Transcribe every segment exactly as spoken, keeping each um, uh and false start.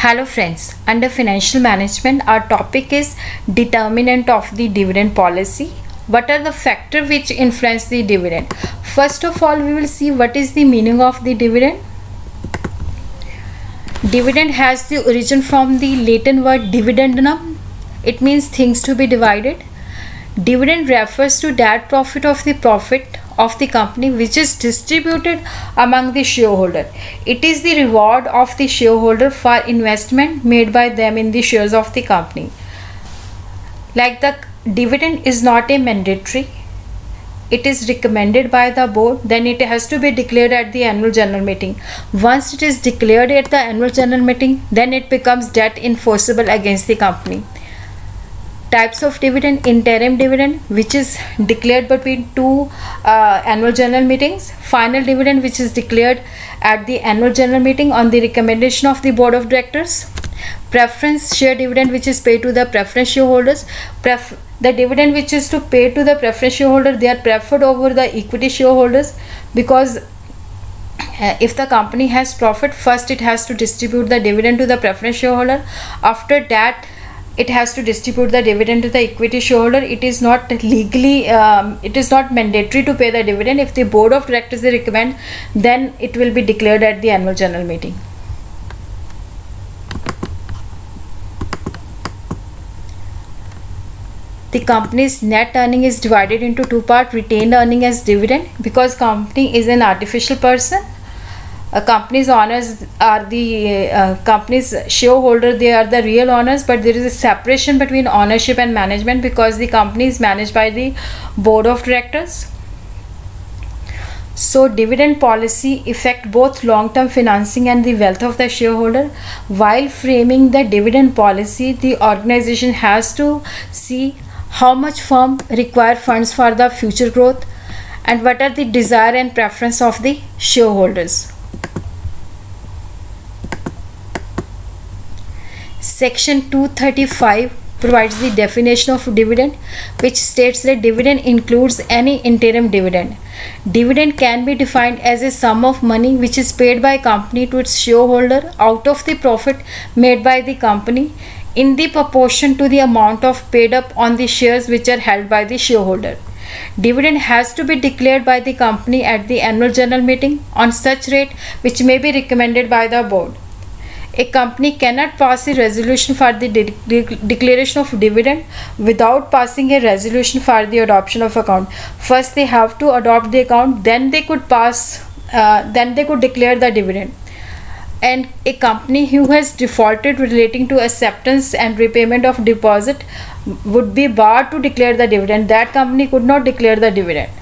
Hello friends, under financial management our topic is determinant of the dividend policy. What are the factors which influence the dividend? First of all, we will see what is the meaning of the dividend. Dividend has the origin from the Latin word dividendum. It means things to be divided. Dividend refers to that profit of the profit of the company which is distributed among the shareholder. It is the reward of the shareholder for investment made by them in the shares of the company. Like the dividend is not a mandatory, it is recommended by the board, then it has to be declared at the annual general meeting. Once it is declared at the annual general meeting, then it becomes debt enforceable against the company. Types of dividend: interim dividend, which is declared between two uh, annual general meetings; final dividend, which is declared at the annual general meeting on the recommendation of the board of directors; preference share dividend, which is paid to the preference shareholders. Pref the dividend which is to pay to the preference shareholder, they are preferred over the equity shareholders, because uh, if the company has profit, first it has to distribute the dividend to the preference shareholder. After that, it has to distribute the dividend to the equity shareholder. It is not legally, um, it is not mandatory to pay the dividend. If the board of directors they recommend, then it will be declared at the annual general meeting. The company's net earning is divided into two parts: retained earning as dividend, because company is an artificial person. A company's owners are the uh, company's shareholder, they are the real owners, but there is a separation between ownership and management because the company is managed by the board of directors. So dividend policy affect both long-term financing and the wealth of the shareholder. While framing the dividend policy, the organization has to see how much firm require funds for the future growth and what are the desire and preference of the shareholders. Section two thirty-five provides the definition of dividend, which states that dividend includes any interim dividend. Dividend can be defined as a sum of money which is paid by company to its shareholder out of the profit made by the company in the proportion to the amount of paid up on the shares which are held by the shareholder. Dividend has to be declared by the company at the annual general meeting on such rate which may be recommended by the board. A company cannot pass a resolution for the de de declaration of dividend without passing a resolution for the adoption of account. First they have to adopt the account, then they could pass, uh, then they could declare the dividend. And a company who has defaulted relating to acceptance and repayment of deposit would be barred to declare the dividend. That company could not declare the dividend.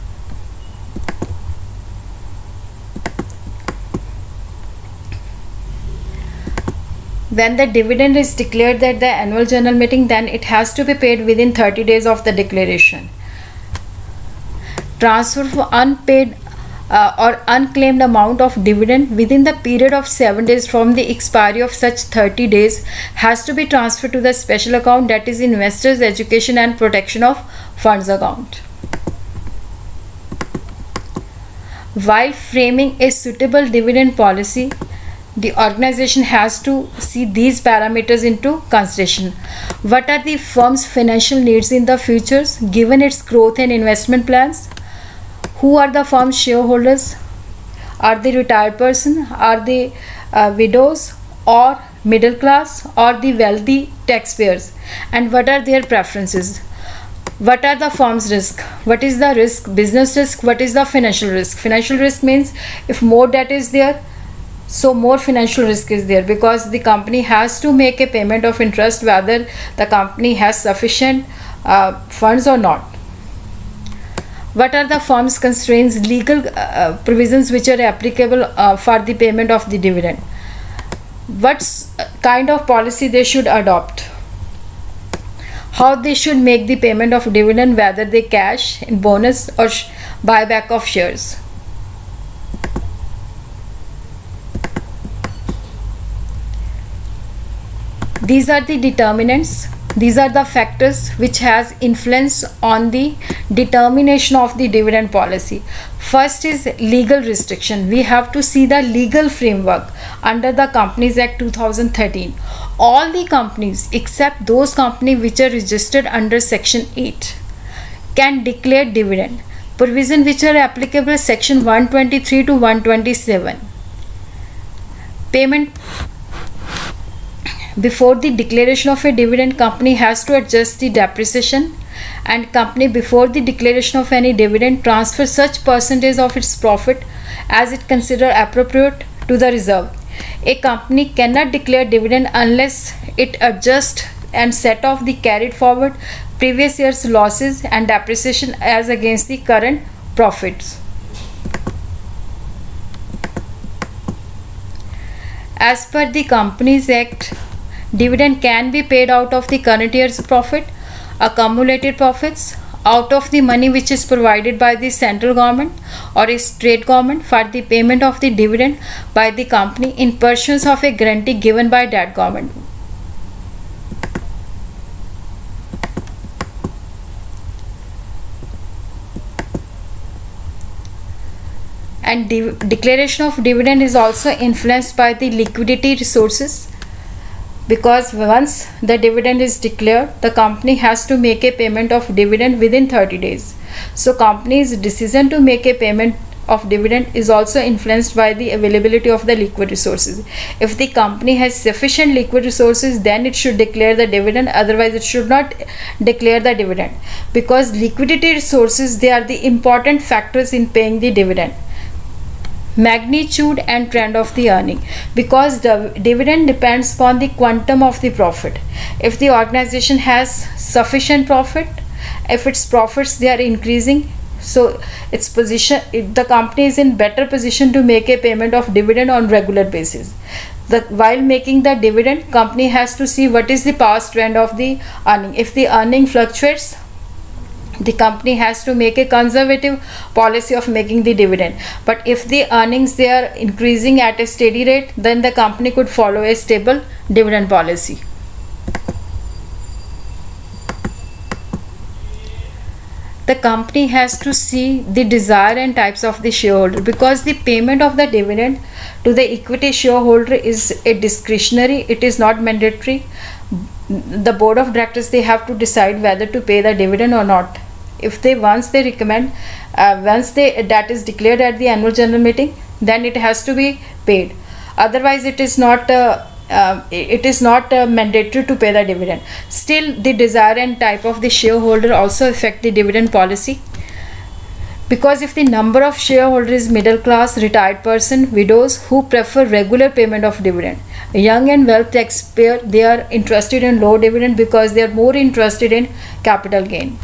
When the dividend is declared at the annual general meeting, then it has to be paid within thirty days of the declaration. Transfer for unpaid uh, or unclaimed amount of dividend within the period of seven days from the expiry of such thirty days has to be transferred to the special account, that is Investors Education and Protection of Funds account. While framing a suitable dividend policy, the organization has to see these parameters into consideration. What are the firm's financial needs in the future given its growth and investment plans? Who are the firm's shareholders? Are they retired person? Are they uh, widows or middle class or the wealthy taxpayers? And what are their preferences? What are the firm's risk? What is the risk? Business risk. What is the financial risk? Financial risk means if more debt is there, so more financial risk is there, because the company has to make a payment of interest whether the company has sufficient uh, funds or not. What are the firm's constraints, legal uh, provisions which are applicable uh, for the payment of the dividend? What kind of policy they should adopt? How they should make the payment of dividend, whether they cash in bonus or buyback of shares. These are the determinants These are the factors which has influence on the determination of the dividend policy. First is legal restriction. We have to see the legal framework under the Companies Act two thousand thirteen. All the companies except those companies which are registered under section eight can declare dividend, provision which are applicable section one twenty-three to one twenty-seven. Payment before the declaration of a dividend, company has to adjust the depreciation, and company before the declaration of any dividend transfer such percentage of its profit as it consider appropriate to the reserve. A company cannot declare dividend unless it adjusts and set off the carried forward previous year's losses and depreciation as against the current profits. As per the Companies Act, dividend can be paid out of the current year's profit, accumulated profits, out of the money which is provided by the central government or a state government for the payment of the dividend by the company in pursuance of a guarantee given by that government. And de declaration of dividend is also influenced by the liquidity resources, because once the dividend is declared, the company has to make a payment of dividend within thirty days. So company's decision to make a payment of dividend is also influenced by the availability of the liquid resources. If the company has sufficient liquid resources, then it should declare the dividend, otherwise it should not declare the dividend, because liquidity resources, they are the important factors in paying the dividend. Magnitude and trend of the earning, because the dividend depends upon the quantum of the profit. If the organization has sufficient profit, if its profits they are increasing, so its position, the company is in better position to make a payment of dividend on regular basis. The, while making the dividend, company has to see what is the past trend of the earning. If the earning fluctuates, the company has to make a conservative policy of making the dividend. But if the earnings they are increasing at a steady rate, then the company could follow a stable dividend policy. The company has to see the desire and types of the shareholder, because the payment of the dividend to the equity shareholder is a discretionary, it is not mandatory. The board of directors, they have to decide whether to pay the dividend or not. If they once they recommend, uh, once they that is declared at the annual general meeting, then it has to be paid. Otherwise, it is not uh, uh, it is not uh, mandatory to pay the dividend. Still, the desire and type of the shareholder also affect the dividend policy, because if the number of shareholders is middle class, retired person, widows who prefer regular payment of dividend. Young and wealth taxpayer, they are interested in low dividend because they are more interested in capital gain.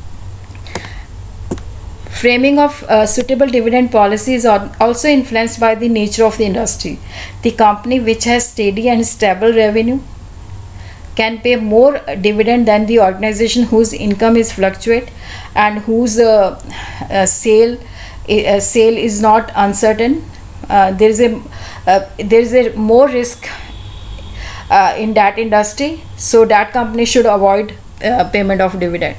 Framing of uh, suitable dividend policies are also influenced by the nature of the industry. The company which has steady and stable revenue can pay more dividend than the organization whose income is fluctuate and whose uh, uh, sale uh, sale is not uncertain. Uh, there is a uh, there is a more risk uh, in that industry, so that company should avoid uh, payment of dividend.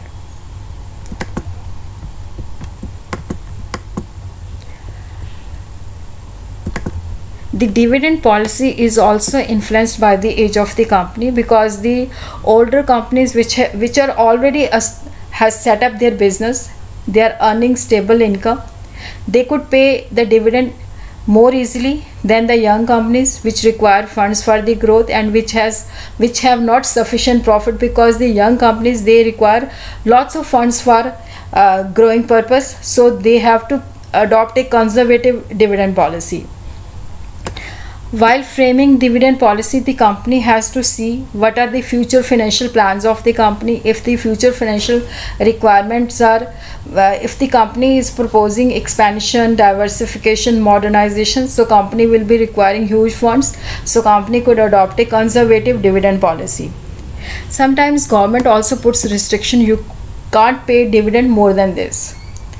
The dividend policy is also influenced by the age of the company, because the older companies which which are already as, has set up their business, they are earning stable income, they could pay the dividend more easily than the young companies which require funds for the growth and which has which have not sufficient profit, because the young companies they require lots of funds for uh, growing purpose, so they have to adopt a conservative dividend policy. While framing dividend policy, the company has to see what are the future financial plans of the company. If the future financial requirements are, uh, if the company is proposing expansion, diversification, modernization, so company will be requiring huge funds, so company could adopt a conservative dividend policy. Sometimes government also puts restriction, you can't pay dividend more than this.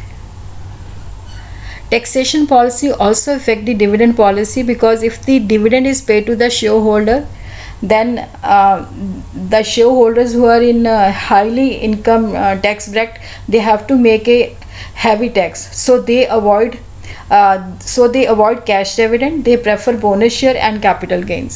Taxation policy also affect the dividend policy, because if the dividend is paid to the shareholder, then uh, the shareholders who are in uh, highly income uh, tax bracket, they have to make a heavy tax, so they avoid uh, so they avoid cash dividend, they prefer bonus share and capital gains.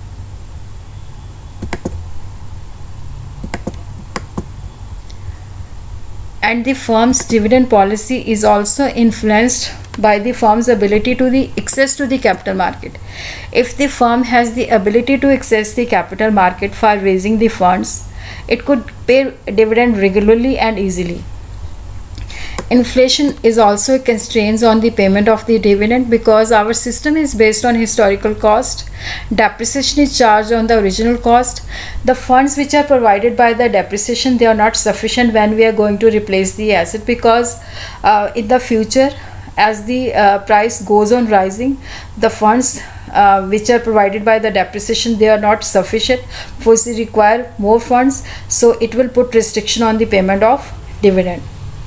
And the firm's dividend policy is also influenced by the firm's ability to the access to the capital market. If the firm has the ability to access the capital market for raising the funds, it could pay dividend regularly and easily. Inflation is also a constraint on the payment of the dividend because our system is based on historical cost. Depreciation is charged on the original cost. The funds which are provided by the depreciation, they are not sufficient when we are going to replace the asset, because uh, in the future, as the uh, price goes on rising, the funds uh, which are provided by the depreciation, they are not sufficient, for we require more funds, so it will put restriction on the payment of dividend.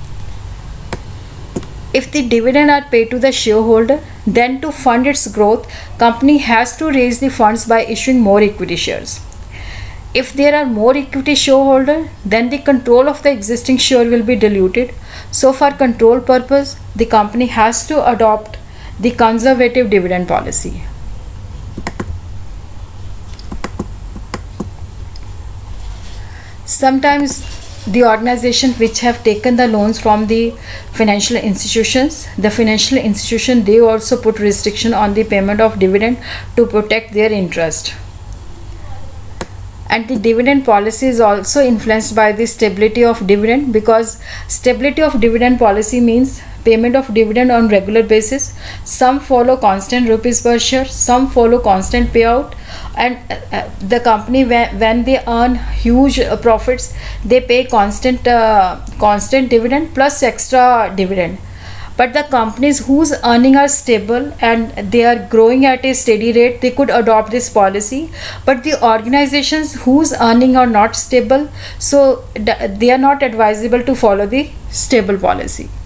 If the dividend are paid to the shareholder, then to fund its growth, company has to raise the funds by issuing more equity shares. If there are more equity shareholder, then the control of the existing share will be diluted. So for control purpose, the company has to adopt the conservative dividend policy. Sometimes the organization which have taken the loans from the financial institutions, the financial institution, they also put restriction on the payment of dividend to protect their interest. And the dividend policy is also influenced by the stability of dividend, because stability of dividend policy means payment of dividend on regular basis. Some follow constant rupees per share, some follow constant payout, and uh, the company when, when they earn huge uh, profits, they pay constant uh, constant dividend plus extra dividend. But the companies whose earning are stable and they are growing at a steady rate, they could adopt this policy. But the organizations whose earning are not stable, so they are not advisable to follow the stable policy.